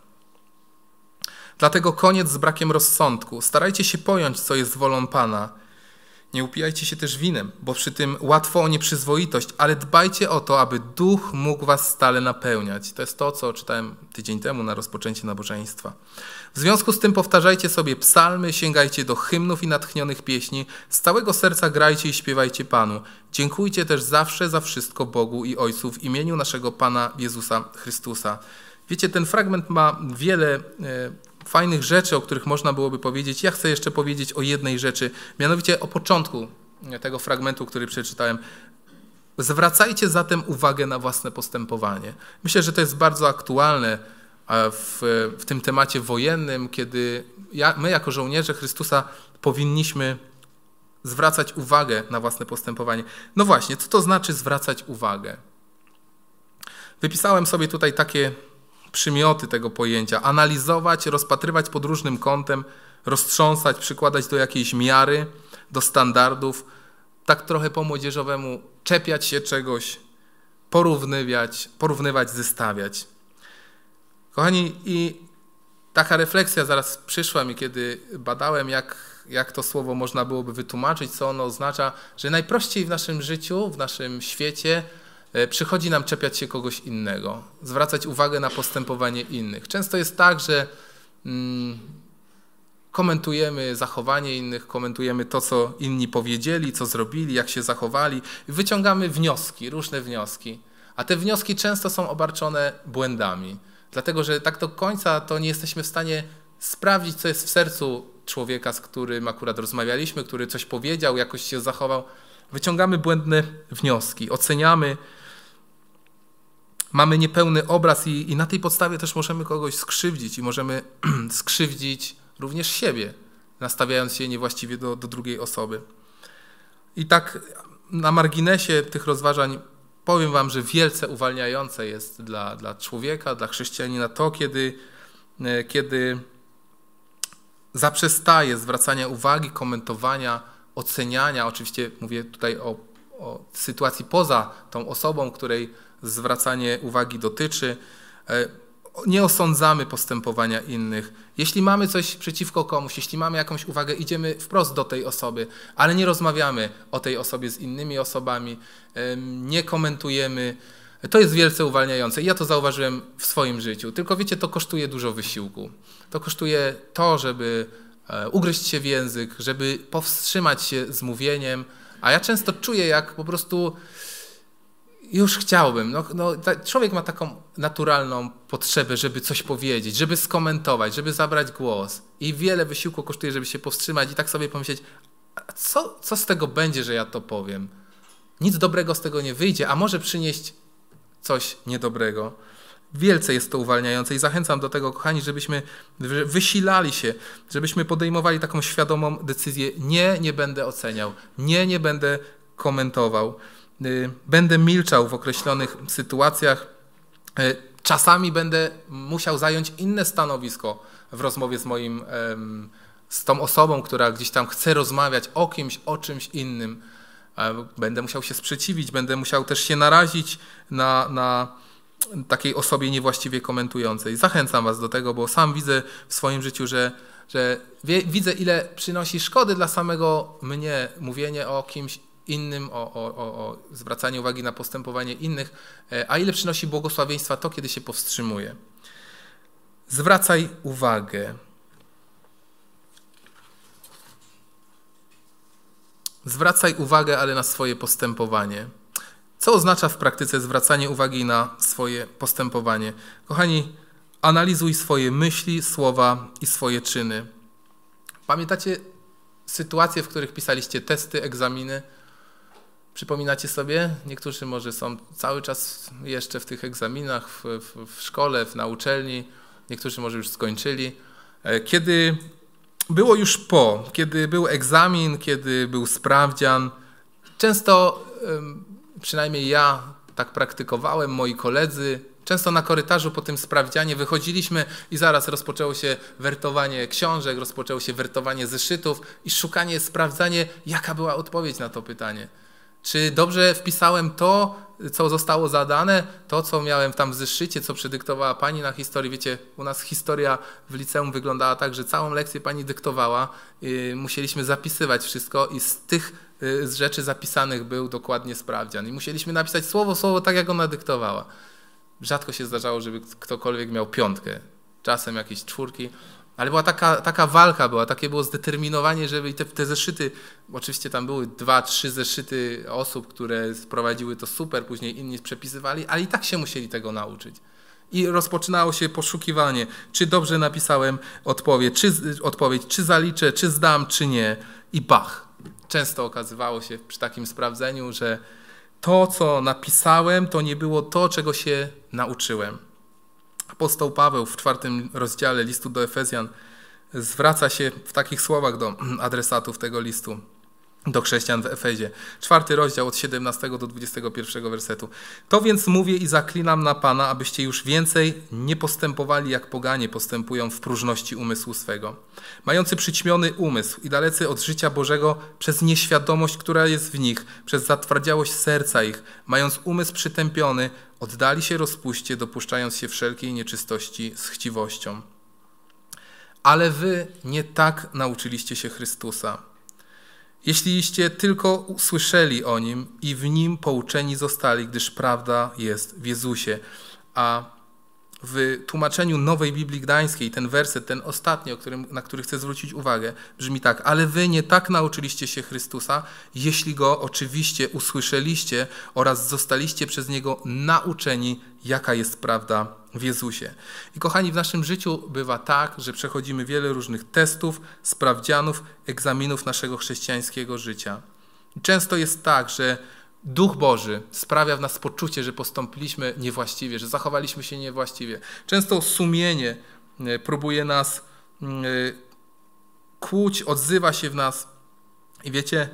Dlatego koniec z brakiem rozsądku. Starajcie się pojąć, co jest wolą Pana. Nie upijajcie się też winem, bo przy tym łatwo o nieprzyzwoitość, ale dbajcie o to, aby duch mógł was stale napełniać. To jest to, co czytałem tydzień temu na rozpoczęcie nabożeństwa. W związku z tym powtarzajcie sobie psalmy, sięgajcie do hymnów i natchnionych pieśni, z całego serca grajcie i śpiewajcie Panu. Dziękujcie też zawsze za wszystko Bogu i Ojcu w imieniu naszego Pana Jezusa Chrystusa. Wiecie, ten fragment ma wiele e, fajnych rzeczy, o których można byłoby powiedzieć. Ja chcę jeszcze powiedzieć o jednej rzeczy, mianowicie o początku tego fragmentu, który przeczytałem. Zwracajcie zatem uwagę na własne postępowanie. Myślę, że to jest bardzo aktualne w, w tym temacie wojennym, kiedy ja, my jako żołnierze Chrystusa powinniśmy zwracać uwagę na własne postępowanie. No właśnie, co to znaczy zwracać uwagę? Wypisałem sobie tutaj takie przymioty tego pojęcia. Analizować, rozpatrywać pod różnym kątem, roztrząsać, przykładać do jakiejś miary, do standardów, tak trochę po młodzieżowemu czepiać się czegoś, porównywać, porównywać, zestawiać. Kochani, i taka refleksja zaraz przyszła mi, kiedy badałem, jak, jak to słowo można byłoby wytłumaczyć, co ono oznacza, że najprościej w naszym życiu, w naszym świecie przychodzi nam czepiać się kogoś innego, zwracać uwagę na postępowanie innych. Często jest tak, że mm, komentujemy zachowanie innych, komentujemy to, co inni powiedzieli, co zrobili, jak się zachowali. Wyciągamy wnioski, różne wnioski. A te wnioski często są obarczone błędami. Dlatego, że tak do końca to nie jesteśmy w stanie sprawdzić, co jest w sercu człowieka, z którym akurat rozmawialiśmy, który coś powiedział, jakoś się zachował. Wyciągamy błędne wnioski, oceniamy, mamy niepełny obraz i, i na tej podstawie też możemy kogoś skrzywdzić i możemy skrzywdzić również siebie, nastawiając się niewłaściwie do, do drugiej osoby. I tak na marginesie tych rozważań powiem wam, że wielce uwalniające jest dla, dla człowieka, dla chrześcijanina to, kiedy, kiedy zaprzestaje zwracania uwagi, komentowania, oceniania. Oczywiście mówię tutaj o, o sytuacji poza tą osobą, której zwracanie uwagi dotyczy. Nie osądzamy postępowania innych. Jeśli mamy coś przeciwko komuś, jeśli mamy jakąś uwagę, idziemy wprost do tej osoby, ale nie rozmawiamy o tej osobie z innymi osobami, nie komentujemy. To jest wielce uwalniające i ja to zauważyłem w swoim życiu. Tylko wiecie, to kosztuje dużo wysiłku. To kosztuje to, żeby ugryźć się w język, żeby powstrzymać się z mówieniem, a ja często czuję, jak po prostu już chciałbym. No, no, człowiek ma taką naturalną potrzebę, żeby coś powiedzieć, żeby skomentować, żeby zabrać głos. I wiele wysiłku kosztuje, żeby się powstrzymać i tak sobie pomyśleć, a co, co z tego będzie, że ja to powiem? Nic dobrego z tego nie wyjdzie, a może przynieść coś niedobrego. Wielce jest to uwalniające i zachęcam do tego, kochani, żebyśmy wysilali się, żebyśmy podejmowali taką świadomą decyzję. Nie, nie będę oceniał. Nie, nie będę komentował. Będę milczał w określonych sytuacjach. Czasami będę musiał zająć inne stanowisko w rozmowie z moim, z tą osobą, która gdzieś tam chce rozmawiać o kimś, o czymś innym. Będę musiał się sprzeciwić, będę musiał też się narazić na, na takiej osobie niewłaściwie komentującej. Zachęcam was do tego, bo sam widzę w swoim życiu, że, że wie, widzę, ile przynosi szkody dla samego mnie mówienie o kimś innym, o, o, o zwracanie uwagi na postępowanie innych, a ile przynosi błogosławieństwa to, kiedy się powstrzymuje. Zwracaj uwagę. Zwracaj uwagę, ale na swoje postępowanie. Co oznacza w praktyce zwracanie uwagi na swoje postępowanie? Kochani, analizuj swoje myśli, słowa i swoje czyny. Pamiętacie sytuacje, w których pisaliście testy, egzaminy? Przypominacie sobie? Niektórzy może są cały czas jeszcze w tych egzaminach, w, w, w szkole, w, na uczelni. Niektórzy może już skończyli. Kiedy było już po, kiedy był egzamin, kiedy był sprawdzian, często, przynajmniej ja tak praktykowałem, moi koledzy, często na korytarzu po tym sprawdzianie wychodziliśmy i zaraz rozpoczęło się wertowanie książek, rozpoczęło się wertowanie zeszytów i szukanie, sprawdzanie, jaka była odpowiedź na to pytanie. Czy dobrze wpisałem to, co zostało zadane, to, co miałem tam w zeszycie, co przedyktowała pani na historii. Wiecie, u nas historia w liceum wyglądała tak, że całą lekcję pani dyktowała, yy, musieliśmy zapisywać wszystko i z tych yy, z rzeczy zapisanych był dokładnie sprawdzian. I musieliśmy napisać słowo słowo tak, jak ona dyktowała. Rzadko się zdarzało, żeby ktokolwiek miał piątkę, czasem jakieś czwórki. Ale była taka, taka walka, była, takie było zdeterminowanie, żeby te, te zeszyty, oczywiście tam były dwa, trzy zeszyty osób, które sprowadziły to super, później inni przepisywali, ale i tak się musieli tego nauczyć. I rozpoczynało się poszukiwanie, czy dobrze napisałem odpowiedź, czy, odpowiedź, czy zaliczę, czy zdam, czy nie. I bach. Często okazywało się przy takim sprawdzeniu, że to, co napisałem, to nie było to, czego się nauczyłem. Apostoł Paweł w czwartym rozdziale listu do Efezjan zwraca się w takich słowach do adresatów tego listu, do chrześcijan w Efezie. Czwarty rozdział od siedemnastego do dwudziestego pierwszego wersetu. To więc mówię i zaklinam na Pana, abyście już więcej nie postępowali, jak poganie postępują w próżności umysłu swego. Mający przyćmiony umysł i dalecy od życia Bożego przez nieświadomość, która jest w nich, przez zatwardziałość serca ich, mając umysł przytępiony, oddali się rozpuście, dopuszczając się wszelkiej nieczystości z chciwością. Ale wy nie tak nauczyliście się Chrystusa. Jeśliście tylko usłyszeli o Nim i w Nim pouczeni zostali, gdyż prawda jest w Jezusie. A w tłumaczeniu Nowej Biblii Gdańskiej ten werset, ten ostatni, o którym, na który chcę zwrócić uwagę, brzmi tak: ale wy nie tak nauczyliście się Chrystusa, jeśli Go oczywiście usłyszeliście oraz zostaliście przez Niego nauczeni, jaka jest prawda w Jezusie. I kochani, w naszym życiu bywa tak, że przechodzimy wiele różnych testów, sprawdzianów, egzaminów naszego chrześcijańskiego życia. I często jest tak, że Duch Boży sprawia w nas poczucie, że postąpiliśmy niewłaściwie, że zachowaliśmy się niewłaściwie. Często sumienie próbuje nas kłuć, odzywa się w nas. I wiecie,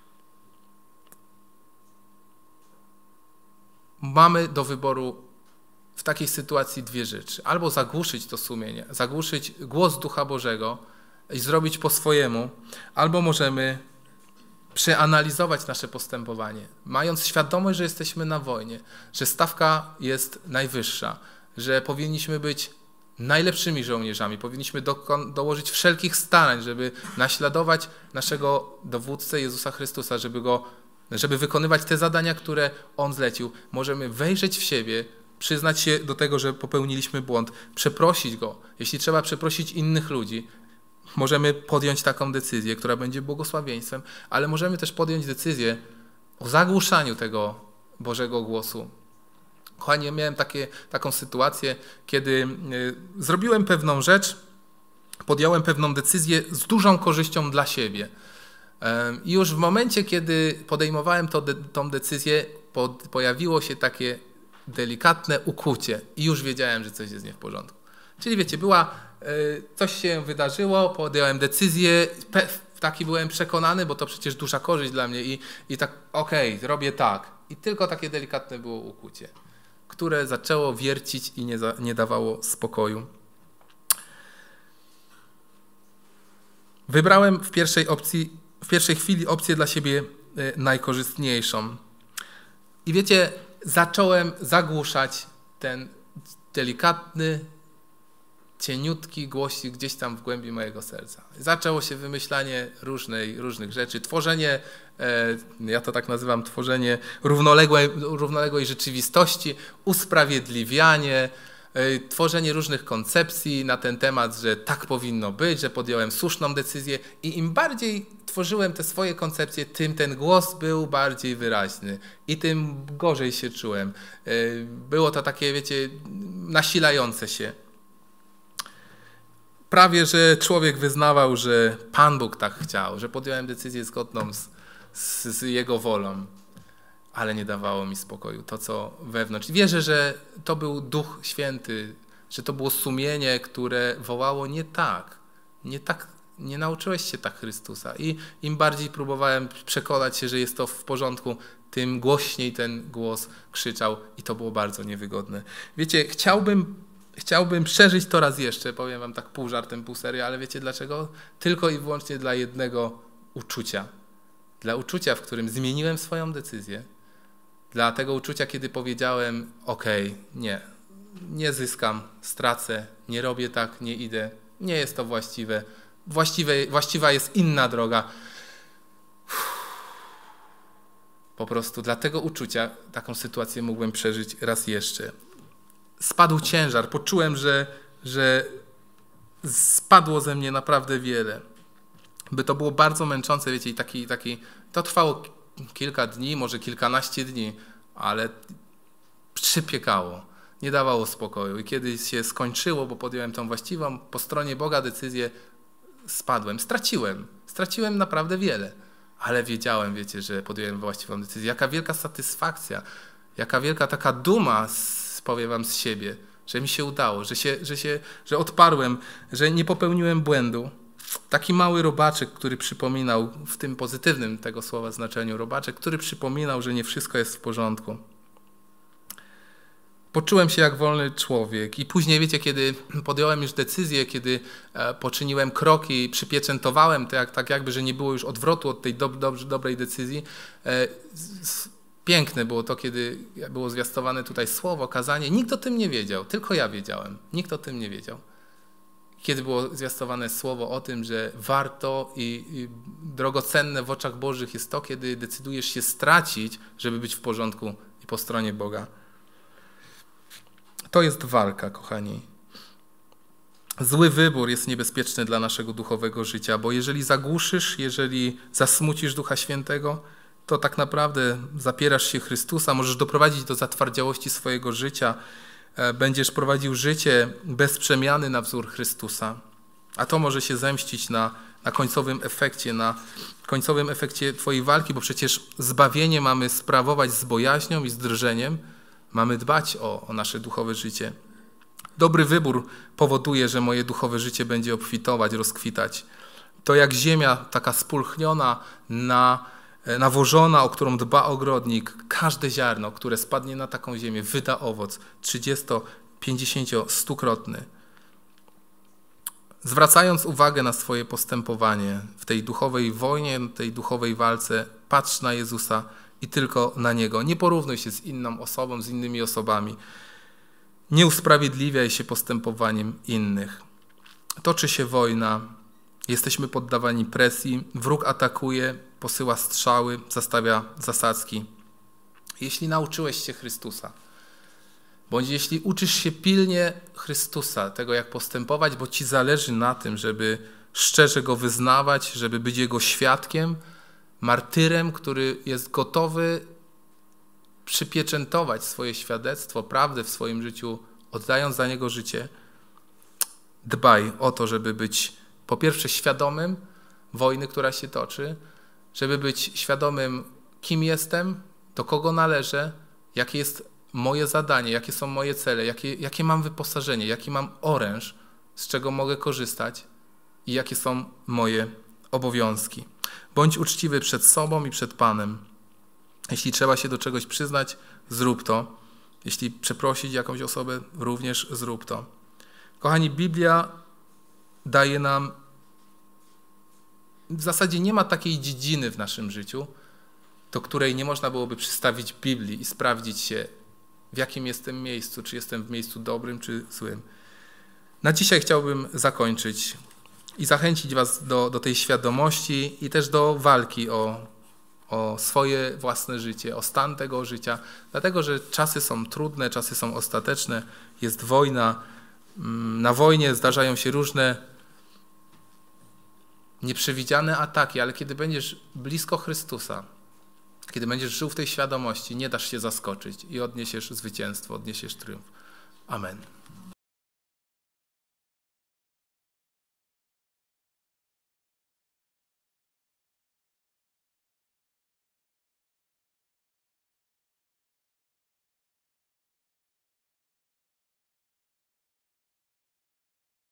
mamy do wyboru w takiej sytuacji dwie rzeczy. Albo zagłuszyć to sumienie, zagłuszyć głos Ducha Bożego i zrobić po swojemu, albo możemy przeanalizować nasze postępowanie, mając świadomość, że jesteśmy na wojnie, że stawka jest najwyższa, że powinniśmy być najlepszymi żołnierzami, powinniśmy do, dołożyć wszelkich starań, żeby naśladować naszego dowódcę Jezusa Chrystusa, żeby, go, żeby wykonywać te zadania, które On zlecił. Możemy wejrzeć w siebie, przyznać się do tego, że popełniliśmy błąd, przeprosić Go, jeśli trzeba przeprosić innych ludzi. Możemy podjąć taką decyzję, która będzie błogosławieństwem, ale możemy też podjąć decyzję o zagłuszaniu tego Bożego głosu. Kochani, ja miałem takie, taką sytuację, kiedy y, zrobiłem pewną rzecz, podjąłem pewną decyzję z dużą korzyścią dla siebie. I już w momencie, kiedy podejmowałem to, de, tą decyzję, pod, pojawiło się takie delikatne ukłucie i już wiedziałem, że coś jest nie w porządku. Czyli wiecie, była, coś się wydarzyło, podjąłem decyzję, taki byłem przekonany, bo to przecież duża korzyść dla mnie i, i tak okej, okay, robię tak. I tylko takie delikatne było ukłucie, które zaczęło wiercić i nie, za, nie dawało spokoju. Wybrałem w pierwszej opcji, w pierwszej chwili opcję dla siebie najkorzystniejszą. I wiecie, zacząłem zagłuszać ten delikatny, cieniutki głosik gdzieś tam w głębi mojego serca. Zaczęło się wymyślanie różnej, różnych rzeczy, tworzenie, ja to tak nazywam, tworzenie równoległej, równoległej rzeczywistości, usprawiedliwianie, tworzenie różnych koncepcji na ten temat, że tak powinno być, że podjąłem słuszną decyzję i im bardziej tworzyłem te swoje koncepcje, tym ten głos był bardziej wyraźny i tym gorzej się czułem. Było to takie, wiecie, nasilające się. Prawie, że człowiek wyznawał, że Pan Bóg tak chciał, że podjąłem decyzję zgodną z, z, z Jego wolą, ale nie dawało mi spokoju to, co wewnątrz. Wierzę, że to był Duch Święty, że to było sumienie, które wołało nie tak, nie tak, nie nauczyłeś się tak Chrystusa. I im bardziej próbowałem przekonać się, że jest to w porządku, tym głośniej ten głos krzyczał i to było bardzo niewygodne. Wiecie, chciałbym Chciałbym przeżyć to raz jeszcze, powiem wam tak pół żartem, pół serio, ale wiecie dlaczego? Tylko i wyłącznie dla jednego uczucia. Dla uczucia, w którym zmieniłem swoją decyzję. Dla tego uczucia, kiedy powiedziałem, okej, nie, nie zyskam, stracę, nie robię tak, nie idę, nie jest to właściwe. Właściwe właściwa jest inna droga. Po prostu dla tego uczucia taką sytuację mógłbym przeżyć raz jeszcze. Spadł ciężar, poczułem, że, że spadło ze mnie naprawdę wiele. By to było bardzo męczące, wiecie, i taki, taki, to trwało kilka dni, może kilkanaście dni, ale przypiekało, nie dawało spokoju. I kiedy się skończyło, bo podjąłem tą właściwą po stronie Boga decyzję, spadłem, straciłem, straciłem naprawdę wiele, ale wiedziałem, wiecie, że podjąłem właściwą decyzję. Jaka wielka satysfakcja, jaka wielka taka duma z powiem wam z siebie, że mi się udało, że, się, że, się, że odparłem, że nie popełniłem błędu. Taki mały robaczek, który przypominał, w tym pozytywnym tego słowa znaczeniu robaczek, który przypominał, że nie wszystko jest w porządku. Poczułem się jak wolny człowiek i później, wiecie, kiedy podjąłem już decyzję, kiedy poczyniłem kroki, przypieczętowałem tak, tak jakby, że nie było już odwrotu od tej do, do, dobrej decyzji, piękne było to, kiedy było zwiastowane tutaj słowo, kazanie. Nikt o tym nie wiedział, tylko ja wiedziałem. Nikt o tym nie wiedział. Kiedy było zwiastowane słowo o tym, że warto i, i drogocenne w oczach Bożych jest to, kiedy decydujesz się stracić, żeby być w porządku i po stronie Boga. To jest walka, kochani. Zły wybór jest niebezpieczny dla naszego duchowego życia, bo jeżeli zagłuszysz, jeżeli zasmucisz Ducha Świętego, to tak naprawdę zapierasz się Chrystusa, możesz doprowadzić do zatwardziałości swojego życia, będziesz prowadził życie bez przemiany na wzór Chrystusa, a to może się zemścić na, na końcowym efekcie, na końcowym efekcie twojej walki, bo przecież zbawienie mamy sprawować z bojaźnią i z drżeniem, mamy dbać o, o nasze duchowe życie. Dobry wybór powoduje, że moje duchowe życie będzie obfitować, rozkwitać. To jak ziemia taka spulchniona, na, nawożona, o którą dba ogrodnik, każde ziarno, które spadnie na taką ziemię, wyda owoc trzydziesto, pięćdziesiąt, stukrotny. Zwracając uwagę na swoje postępowanie w tej duchowej wojnie, tej duchowej walce, patrz na Jezusa i tylko na Niego. Nie porównuj się z inną osobą, z innymi osobami. Nie usprawiedliwiaj się postępowaniem innych. Toczy się wojna, jesteśmy poddawani presji, wróg atakuje, posyła strzały, zastawia zasadzki. Jeśli nauczyłeś się Chrystusa, bądź jeśli uczysz się pilnie Chrystusa, tego jak postępować, bo ci zależy na tym, żeby szczerze Go wyznawać, żeby być Jego świadkiem, martyrem, który jest gotowy przypieczętować swoje świadectwo, prawdę w swoim życiu, oddając za Niego życie, dbaj o to, żeby być po pierwsze świadomym wojny, która się toczy, żeby być świadomym, kim jestem, do kogo należę, jakie jest moje zadanie, jakie są moje cele, jakie, jakie mam wyposażenie, jaki mam oręż, z czego mogę korzystać i jakie są moje obowiązki. Bądź uczciwy przed sobą i przed Panem. Jeśli trzeba się do czegoś przyznać, zrób to. Jeśli przeprosić jakąś osobę, również zrób to. Kochani, Biblia daje nam, w zasadzie nie ma takiej dziedziny w naszym życiu, do której nie można byłoby przystawić Biblii i sprawdzić się, w jakim jestem miejscu, czy jestem w miejscu dobrym, czy złym. Na dzisiaj chciałbym zakończyć i zachęcić was do, do tej świadomości i też do walki o, o swoje własne życie, o stan tego życia, dlatego że czasy są trudne, czasy są ostateczne, jest wojna. Na wojnie zdarzają się różne nieprzewidziane ataki, ale kiedy będziesz blisko Chrystusa, kiedy będziesz żył w tej świadomości, nie dasz się zaskoczyć i odniesiesz zwycięstwo, odniesiesz triumf. Amen.